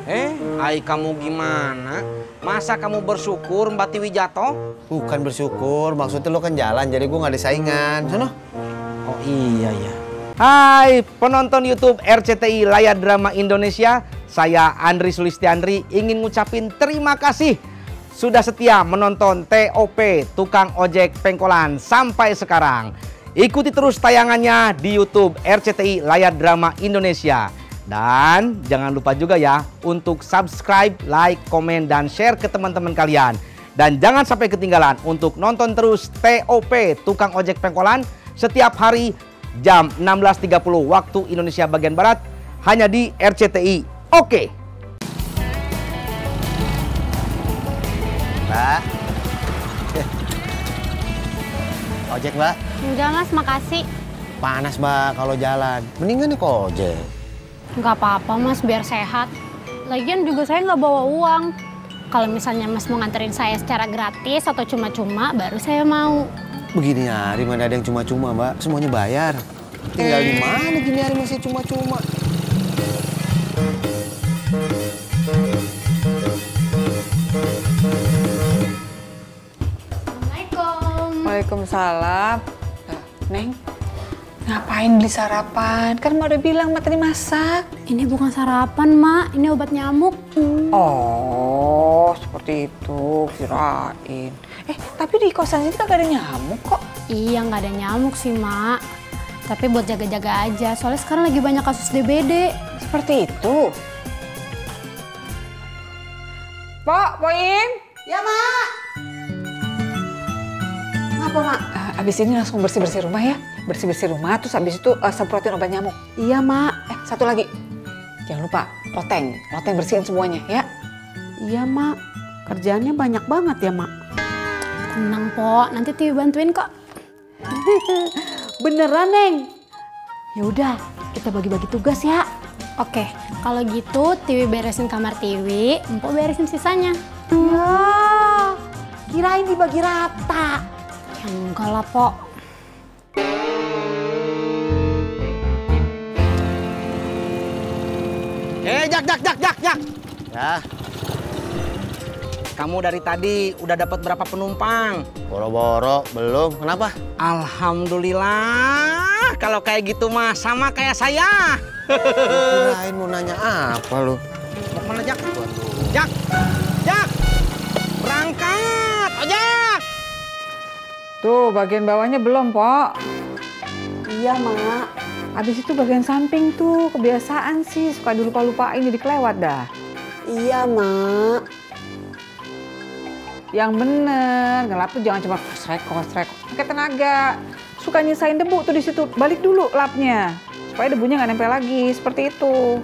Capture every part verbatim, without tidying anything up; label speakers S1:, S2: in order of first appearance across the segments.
S1: Eh, ai kamu gimana? Masa kamu bersyukur Mbak Tiwi jatuh?
S2: Bukan bersyukur, maksudnya lo kan jalan, jadi gue nggak ada saingan. Sono.
S1: Oh iya ya. Hai penonton YouTube R C T I Layar Drama Indonesia, saya Andri Sulistiandri ingin ngucapin terima kasih sudah setia menonton T O P Tukang Ojek Pengkolan sampai sekarang. Ikuti terus tayangannya di YouTube R C T I Layar Drama Indonesia. Dan jangan lupa juga ya untuk subscribe, like, komen, dan share ke teman-teman kalian. Dan jangan sampai ketinggalan untuk nonton terus T O P Tukang Ojek Pengkolan setiap hari jam enam belas tiga puluh waktu Indonesia bagian Barat hanya di R C T I. Oke.
S2: Mbak. Ojek, Mbak.
S3: Udah mas, makasih.
S2: Panas, Mbak, kalau jalan. Mendingan nih kok ojek.
S3: Nggak apa-apa mas, biar sehat. Lagian juga saya nggak bawa uang. Kalau misalnya mas mau nganterin saya secara gratis atau cuma-cuma, baru saya mau.
S2: Begini hari mana ada yang cuma-cuma, Mbak. Semuanya bayar. Tinggal di mana gini hari masih cuma-cuma.
S3: Assalamualaikum.
S4: Waalaikumsalam. Neng, ngapain beli sarapan? Kan mau udah bilang mak tadi masak.
S3: Ini bukan sarapan mak, ini obat nyamuk.
S4: Oh, seperti itu, kirain. Eh, tapi di kosan ini kagak ada nyamuk kok.
S3: Iya nggak ada nyamuk sih mak. Tapi buat jaga-jaga aja, soalnya sekarang lagi banyak kasus D B D.
S4: Seperti itu. Pok, Poim.
S5: Ya, Mak. Ngapa, Mak?
S4: Uh, abis ini langsung bersih-bersih rumah ya. Bersih-bersih rumah, terus abis itu uh, semprotin obat nyamuk.
S5: Iya, Mak.
S4: Eh, satu lagi. Jangan lupa, loteng. Loteng bersihin semuanya ya.
S5: Iya, Mak. Kerjaannya banyak banget ya, Mak.
S3: Tenang Pok, nanti Tiwi bantuin kok.
S5: Beneran, Neng? Ya udah, kita bagi-bagi tugas ya.
S3: Oke, kalau gitu Tiwi beresin kamar Tiwi, Empok beresin sisanya.
S5: Ya, kirain dibagi rata.
S3: Ya enggak lah, Pok.
S1: Eh, Jak, Jak, Jak, Jak, Jak.
S2: Ya,
S1: Kamu dari tadi udah dapat berapa penumpang?
S2: boro-boro belum. Kenapa?
S1: Alhamdulillah. Kalau kayak gitu mah sama kayak saya.
S2: Kirain mau nanya apa lu?
S1: Mau kemana, Jak? Jak, Jak. Berangkat, ojek.
S4: Tuh, bagian bawahnya belum, Pok.
S5: Iya, Mak.
S4: Abis itu bagian samping tuh, kebiasaan sih. Suka dilupa-lupain jadi kelewat dah.
S5: Iya, Mak.
S4: Yang bener, ngelap tuh jangan cuma kosrek kosrek, pakai tenaga. Suka nyisain debu tuh di situ, balik dulu lapnya supaya debunya nggak nempel lagi, seperti itu.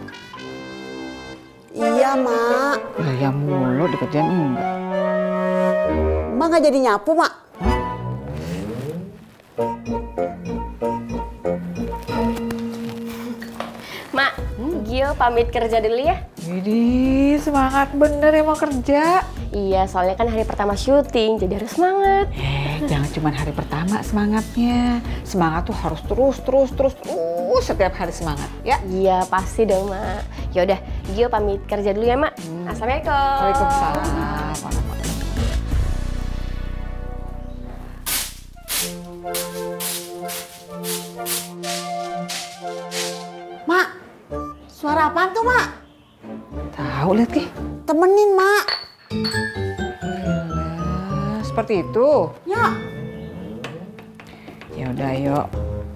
S5: Iya, Mak.
S4: Gaya mulu dikerjain enggak.
S5: Mak nggak jadi nyapu, Mak.
S6: Mak, Gio pamit kerja dulu ya.
S4: Widih, semangat bener ya mau kerja.
S6: Iya, soalnya kan hari pertama syuting, jadi harus semangat.
S4: Eh, jangan cuma hari pertama semangatnya. Semangat tuh harus terus, terus, terus, terus setiap hari semangat, ya?
S6: Iya, pasti dong, Mak. Yaudah, Gio pamit kerja dulu ya, Mak. Hmm. Assalamualaikum.
S4: Waalaikumsalam.
S5: Mak, suara apaan tuh, Mak?
S4: Tahu lihat Ki.
S5: Temenin, Mak.
S4: Yalah, seperti itu.
S5: Ya.
S4: Ya udah, yuk.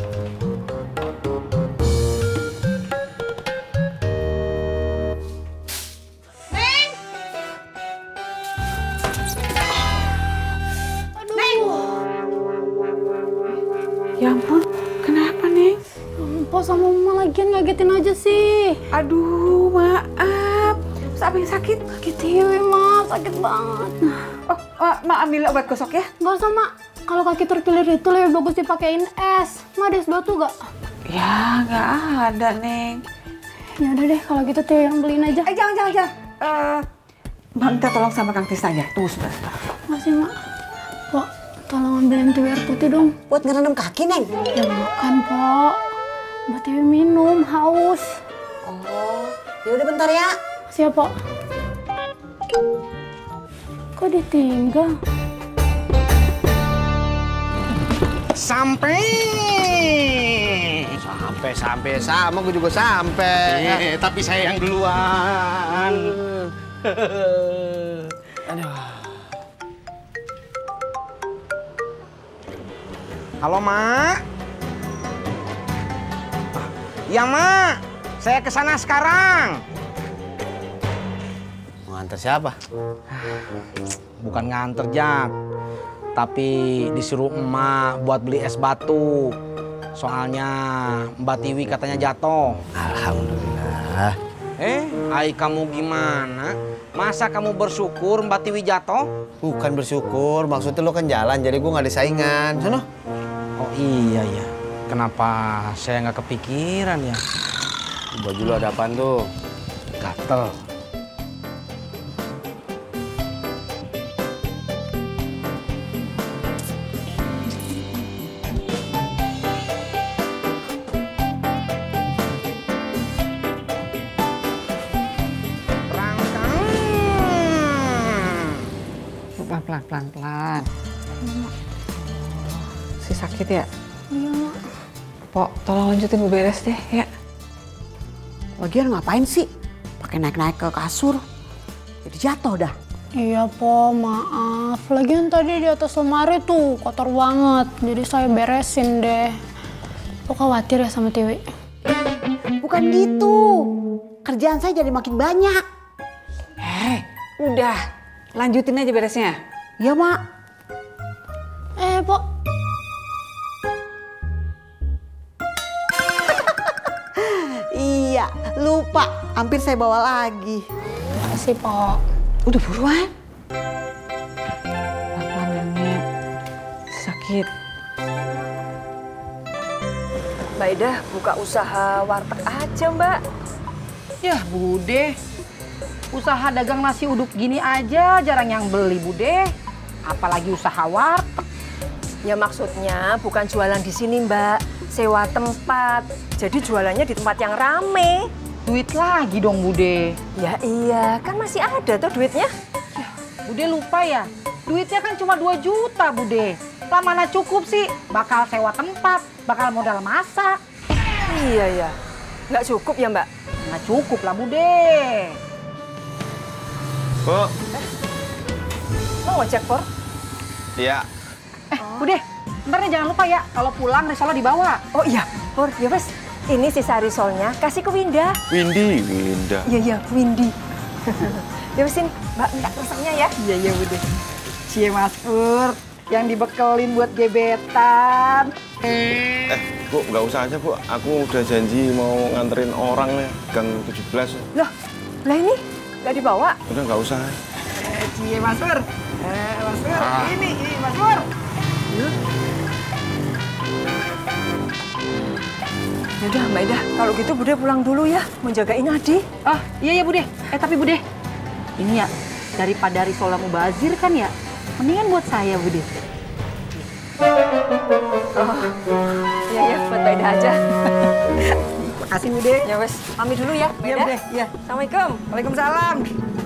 S5: Neng. Aduh. Neng.
S4: Ya ampun, kenapa Neng?
S3: Empok sama Mama lagian ngagetin aja sih.
S4: Aduh, maaf. Terus apa yang sakit?
S3: Kaki Tiwi, Mak. Sakit banget.
S4: Oh, oh, Mak ambil obat gosok ya?
S3: Nggak usah, Mak. Kalau kaki terkilir itu lebih bagus dipakein es. Mak ada es batu gak?
S4: Ya, nggak ada, Neng.
S3: Ya udah deh, kalau gitu Tiwi yang beliin aja.
S4: Eh, jangan, jangan, jangan. Uh, Mak minta tolong sama Kang Tisna aja. Tunggu sebentar.
S3: Masih, Mak. Pok, tolong ambilin Tiwi air putih dong.
S5: Buat ngerendam kaki, Neng.
S3: Ya bukan, Pok. Buat Tiwi minum, haus.
S5: Oh, ya udah bentar ya.
S3: Makasih ya, Pak. Kok ditinggal?
S1: Sampai.
S2: Sampai, sampai. Sama, gue juga sampai.
S1: Eh, tapi saya yang duluan.
S2: Aduh.
S1: Halo, Mak. Ya, Mak. Saya ke sana sekarang.
S2: Mau nganter siapa?
S1: Bukan nganter, Jak. Tapi disuruh emak buat beli es batu. Soalnya Mbak Tiwi katanya jatuh.
S2: Alhamdulillah.
S1: Eh, ai kamu gimana? Masa kamu bersyukur Mbak Tiwi jatuh?
S2: Bukan bersyukur, maksudnya lo kan jalan, jadi gue nggak ada saingan. Sono.
S1: Oh iya ya. Kenapa saya nggak kepikiran ya?
S2: Baju lo ada apaan tuh?
S1: Gatel.
S4: Pelan-pelan, pelan-pelan. Si sakit ya?
S3: Iya, Mak.
S4: Pok, tolong lanjutin beberes deh, ya.
S5: Lagian ngapain sih? Pakai naik-naik ke kasur. Jadi jatuh dah.
S3: Iya, Po, maaf. Lagian tadi di atas lemari tuh kotor banget. Jadi saya beresin deh. Po khawatir ya sama Tiwi?
S5: Bukan gitu. Kerjaan saya jadi makin banyak.
S4: Eh, udah. Lanjutin aja beresnya.
S5: Ya, Mak.
S3: Eh, Po.
S5: Iya, lupa. Hampir saya bawa lagi.
S3: Makasih, Po.
S4: Udah buruan. Pelan-pelan, Nenek. Sakit.
S7: Mbak Ida buka usaha warteg aja, Mbak.
S8: Yah, Bude. Usaha dagang nasi uduk gini aja jarang yang beli, Bude. Apalagi usaha warteg.
S7: Ya maksudnya bukan jualan di sini, Mbak. Sewa tempat. Jadi jualannya di tempat yang rame.
S8: Duit lagi dong, Bude.
S7: Ya iya, kan masih ada tuh duitnya.
S8: Yah, Bude lupa ya. Duitnya kan cuma dua juta, Bude. Lah mana cukup sih? Bakal sewa tempat, bakal modal masak.
S7: Iya ya. Nggak cukup ya, Mbak?
S8: Nggak cukup lah, Bude.
S2: Bu.
S7: Mau ngecek, Por?
S2: Iya.
S8: Eh, Bude, ntar nih jangan lupa ya. Kalau pulang risolnya dibawa.
S7: Oh iya, Por. Ya wes, ini sisa risolnya kasih ke Winda.
S2: Windy, Winda.
S7: Iya, iya, Windy. Ya wesin, Mbak minta resepnya ya.
S8: Iya, iya, Bude. Cie Mas Pur, yang dibekelin buat gebetan.
S9: Eh, Bu, nggak usah aja, Bu. Aku udah janji mau nganterin orang nih, gang tujuh belas.
S7: Loh, lah ini nggak dibawa?
S9: Udah nggak usah.
S8: Eh, Cie Mas Pur. Eh, Mas Pur, ini, ini Mas Pur.
S7: Yaudah, Mbak Ida, kalau gitu Bude pulang dulu ya, mau jagain Adi.
S8: Oh, iya ya Bude. Eh, tapi Bude, ini ya, daripada risola mubazir kan ya, mendingan buat saya, Bude.
S7: Oh, iya, iya, buat Mbak Ida aja.
S8: Makasih, Bude.
S7: Ya wes, pamit dulu ya, Mbak
S8: Iya,
S7: Ida.
S8: Bude. Iya.
S7: Assalamualaikum.
S8: Waalaikumsalam.